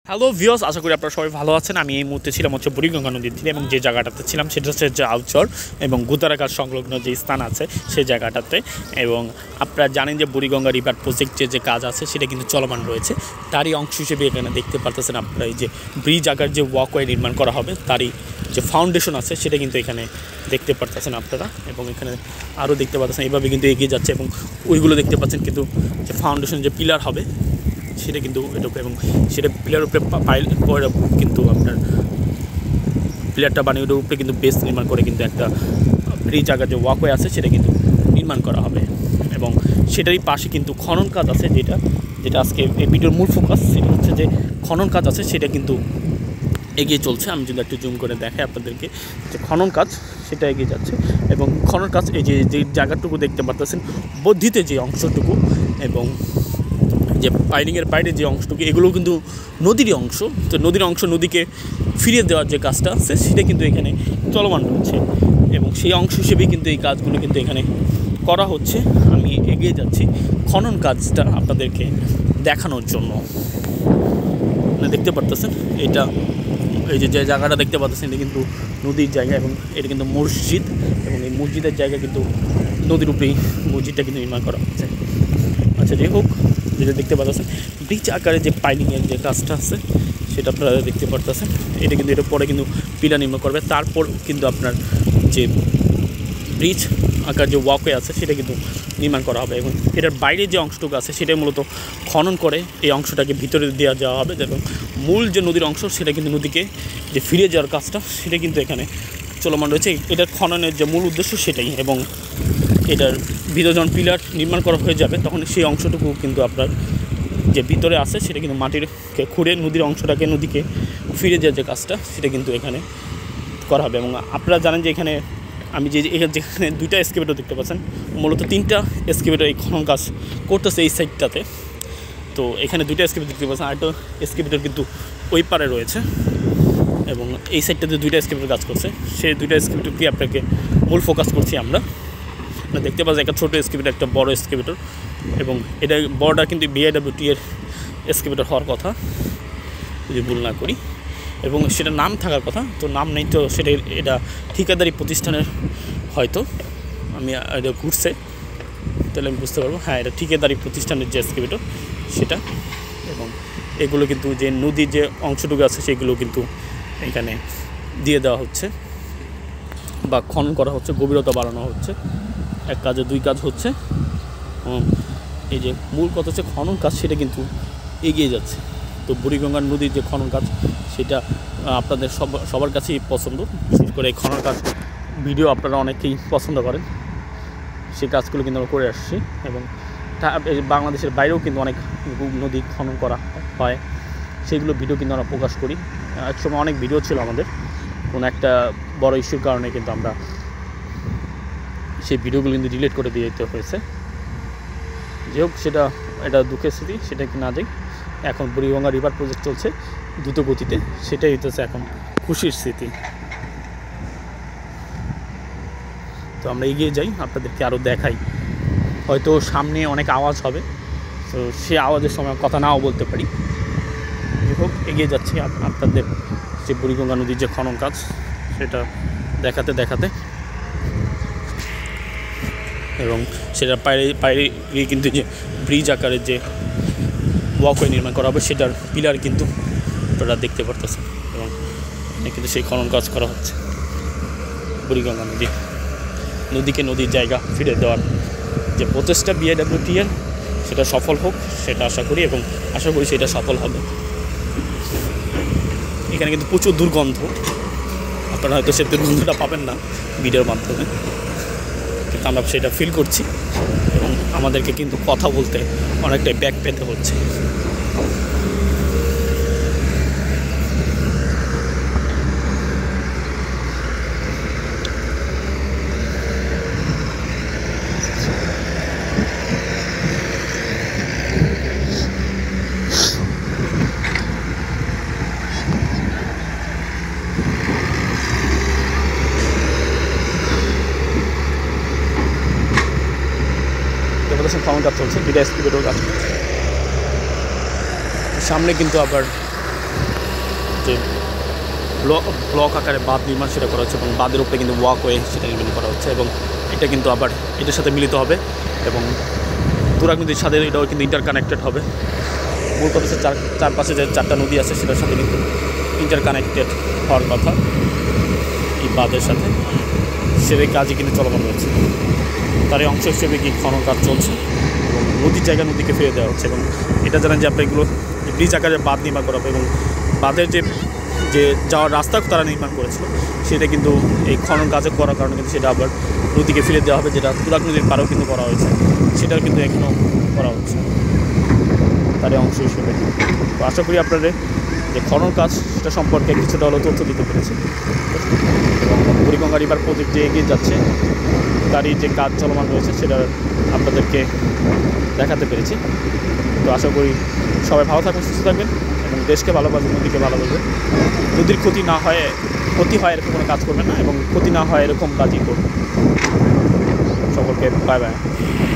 Hello viewers, আশা করি আপনারা সবাই ভালো আছেন। আমি এই মুহূর্তে ছিলাম বুড়িগঙ্গা নদীর তীরে এবং যে জায়গাটাতে ছিলাম সেটা হচ্ছে যে আউচর এবং গুদারাঘাট সংলগ্ন যে স্থান আছে সেই জায়গাটাতে। এবং আপনারা জানেন যে বুড়িগঙ্গা রিভার প্রজেক্টের যে কাজ আছে সেটা কিন্তু চলমান রয়েছে। তারই অংশ হিসেবে এখানে দেখতে পারতেছেন আপনারা এই যে ব্রিজ আকার যে ওয়াকওয়ে নির্মাণ করা হবে তারই যে ফাউন্ডেশন আছে সেটা কিন্তু এখানে দেখতে পারতেছেন আপনারা। এবং এখানে আরও দেখতে পাচ্ছেন এইভাবে কিন্তু এগিয়ে যাচ্ছে এবং ওইগুলো দেখতে পাচ্ছেন কিন্তু যে ফাউন্ডেশন যে পিলার হবে সেটা কিন্তু এটুকু এবং সেটা পিলার উপরে কিন্তু আপনার পিলারটা বানিয়ে ওটার উপরে কিন্তু বেস নির্মাণ করে কিন্তু একটা ব্রিজ আকার যে ওয়াকওয়ে আছে সেটা কিন্তু নির্মাণ করা হবে। এবং সেটারই পাশে কিন্তু খনন কাজ আছে, যেটা আজকে এই ভিডিওর মূল ফোকাস। সেটা হচ্ছে যে খনন কাজ আছে সেটা কিন্তু এগিয়ে চলছে। আমি যদি একটু জুম করে দেখাই আপনাদেরকে যে খনন কাজ সেটা এগিয়ে যাচ্ছে এবং খনন কাজ এই যে জায়গাটুকু দেখতে পারতেছেন বর্ধিতে যে অংশটুকু এবং যে পাইলিংয়ের বাইরে যে অংশটুকু এগুলো কিন্তু নদীরই অংশ। তো নদীর অংশ নদীকে ফিরিয়ে দেওয়ার যে কাজটা আছে সেটা কিন্তু এখানে চলমান রয়েছে এবং সেই অংশ হিসেবেই কিন্তু এই কাজগুলো কিন্তু এখানে করা হচ্ছে। আমি এগিয়ে যাচ্ছি খনন কাজটা আপনাদেরকে দেখানোর জন্য। দেখতে পারতেছেন এটা এই যে জায়গাটা দেখতে পাচ্ছেন এটা কিন্তু নদীর জায়গা এবং এটা কিন্তু মসজিদ এবং এই মসজিদের জায়গা কিন্তু নদীর উপরেই মসজিদটা কিন্তু নির্মাণ করা হচ্ছে। আচ্ছা, যাই হোক, যেটা দেখতে পাচ্ছেন ব্রিজ আকারে যে পাইলিংয়ের যে কাজটা আছে সেটা আপনারা দেখতে পারতেছেন। এটা কিন্তু এটার পরে কিন্তু পিলার নির্মাণ করবে, তারপর কিন্তু আপনার যে ব্রিজ আকার যে ওয়াকওয়ে আছে সেটা কিন্তু নির্মাণ করা হবে এবং এটার বাইরে যে অংশটুকু আছে সেটাই মূলত খনন করে এই অংশটাকে ভিতরে দেওয়া যাওয়া হবে এবং মূল যে নদীর অংশ সেটা কিন্তু নদীকে যে ফিরিয়ে যাওয়ার কাজটা সেটা কিন্তু এখানে চলমান রয়েছে। এটার খননের যে মূল উদ্দেশ্য সেটাই এবং এটার ভিতরে যখন পিলার নির্মাণ করা হয়ে যাবে তখন সেই অংশটুকু কিন্তু আপনার যে ভিতরে আছে সেটা কিন্তু মাটিরকে খুঁড়ে নদীর অংশটাকে নদীকে ফিরে দেওয়ার যে কাজটা সেটা কিন্তু এখানে করা হবে। এবং আপনারা জানেন যে এখানে আমি যেখানে দুইটা এক্সকেভেটর দেখতে পাচ্ছেন, মূলত তিনটা এক্সকেভেটর এই খনন কাজ করতেছে এই সাইডটাতে। তো এখানে দুইটা এক্সকেভেটর দেখতে পাচ্ছেন, আরেকটা এক্সকেভেটর কিন্তু ওই পারে রয়েছে এবং এই সাইডটাতে দুইটা এক্সকেভেটর কাজ করছে। সেই দুইটা এক্সকেভেটরকে আপনাকে মূল ফোকাস করছি আমরা। দেখতে পাচ্ছেন একটা ছোটো এক্সকেভেটর একটা বড় এক্সকেভেটর এবং এটা বড়টা কিন্তু BIWT এর এক্সকেভেটর হওয়ার কথা যদি ভুল না করি এবং সেটা নাম থাকার কথা, তো নাম নেই, তো সেটা এটা ঠিকাদারি প্রতিষ্ঠানের হয়তো আমি এটা ঘুরছে তাহলে আমি বুঝতে পারবো। হ্যাঁ, এটা ঠিকাদারি প্রতিষ্ঠানের যে এক্সকেভেটর সেটা এবং এগুলো কিন্তু যে নদীর যে অংশটুকু আছে সেগুলো কিন্তু এখানে দিয়ে দেওয়া হচ্ছে বা খনন করা হচ্ছে, গভীরতা বাড়ানো হচ্ছে। এক কাজে দুই কাজ হচ্ছে। এই যে মূল কথা হচ্ছে খনন কাজ সেটা কিন্তু এগিয়ে যাচ্ছে। তো বুড়িগঙ্গার নদীর যে খনন কাজ সেটা আপনাদের সবার কাছেই পছন্দ, বিশেষ করে এই খনন কাজ ভিডিও আপনারা অনেকেই পছন্দ করেন। সেই কাজগুলো কিন্তু আমরা করে আসছি এবং বাংলাদেশের বাইরেও কিন্তু অনেক নদী খনন করা হয়, সেইগুলো ভিডিও কিন্তু আমরা প্রকাশ করি। এক সময় অনেক ভিডিও ছিল আমাদের, কোনো একটা বড় ইস্যুর কারণে কিন্তু আমরা সেই ভিডিওগুলো কিন্তু ডিলিট করে দিয়ে দিতে হয়েছে। যাই হোক, এটা দুঃখের স্মৃতি, সেটা কি না যাই। এখন বুড়িগঙ্গা রিভার প্রজেক্ট চলছে দ্রুত গতিতে, সেটাই হইতেছে এখন খুশির স্মৃতি। তো আমরা এগিয়ে যাই, আপনাদেরকে আরও দেখাই। হয়তো সামনে অনেক আওয়াজ হবে, তো সে আওয়াজের সময় কথা নাও বলতে পারি। যাই হোক, এগিয়ে যাচ্ছি আপনাদের যে বুড়িগঙ্গা নদীর যে খনন কাজ সেটা দেখাতে এবং সেটার বাইরে কিন্তু যে ব্রিজ আকারের যে ওয়াকওয়ে নির্মাণ করা হবে সেটার পিলার কিন্তু আপনারা দেখতে পারতেছেন এবং কিন্তু সেই খনন কাজ করা হচ্ছে। বুড়িগঙ্গা নদীকে নদীর জায়গা ফিরে দেওয়ার যে প্রচেষ্টা BIWT এর সেটা সফল হোক সেটা আশা করি এবং আশা করি সেটা সফল হবে। এখানে কিন্তু প্রচুর দুর্গন্ধ, আপনারা হয়তো সে দুর্গন্ধটা পাবেন না ভিডিওর মাধ্যমে, কিন্তু আমরা সেটা ফিল করছি এবং আমাদেরকে কিন্তু কথা বলতে অনেকটাই ব্যাক পেতে হচ্ছে। খনন কাজ চলছে, দুইটা এক্সকেভেটর কাজ করছে। সামনে কিন্তু আবার যে ব্লক আকারে বাঁধ নির্মাণ সেটা করা হচ্ছে এবং বাঁধের উপরে কিন্তু ওয়াকওয়ে সেটা নির্মাণ করা হচ্ছে এবং এটা কিন্তু আবার এটার সাথে মিলিত হবে এবং তুরাগ নদীর সাথে এটাও কিন্তু ইন্টারকানেক্টেড হবে। মূল কথা হচ্ছে চারপাশে যে 4টা নদী আছে সেটার সাথে কিন্তু ইন্টারকানেক্টেড হওয়ার কথা এই বাঁধের সাথে, সেটাই কাজই কিন্তু চলমান রয়েছে। তারই অংশ হিসেবে কি খনন কাজ চলছে এবং নদীর জায়গা নদীকে ফিরে দেওয়া হচ্ছে এবং এটা জানেন যে আপনার এগুলো ব্রিজ আকারে বাঁধ নির্মাণ করা হবে এবং বাঁধের যে যাওয়ার রাস্তা তারা নির্মাণ করেছিল সেটা কিন্তু এই খনন কাজে করার কারণে কিন্তু সেটা আবার নদীকে ফিরে দেওয়া হবে, যেটা তুরাগ নদীর পাড়েও কিন্তু করা হয়েছে, সেটাও কিন্তু এখনও করা হচ্ছে তারই অংশ হিসেবে। তো আশা করি আপনাদের যে খনন কাজ সেটা সম্পর্কে কিছুটা হলেও তথ্য দিতে পেরেছি এবং বুড়িগঙ্গা রিভার প্রজেক্ট যে এগিয়ে যাচ্ছে তারই যে কাজ চলমান রয়েছে সেটা আপনাদেরকে দেখাতে পেরেছি। তো আশা করি সবাই ভালো থাকবেন, সুস্থ থাকবেন এবং দেশকে ভালোবাসবেন, নদীকে ভালোবাসবেন। নদীর ক্ষতি হয় এরকম কোনো কাজ করবেন না এবং ক্ষতি না হয় এরকম কাজই করবেন। সকলকে বাই বাই।